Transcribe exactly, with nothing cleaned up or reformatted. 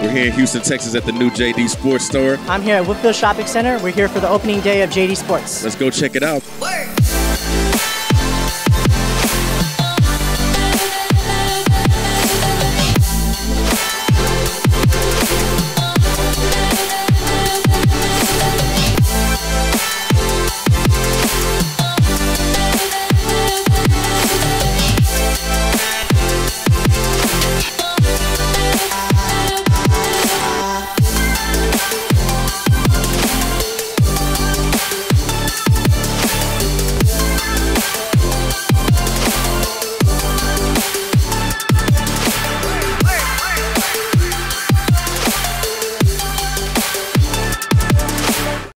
We're here in Houston, Texas at the new J D Sports store. I'm here at Woodfield Shopping Center. We're here for the opening day of J D Sports. Let's go check it out. Word.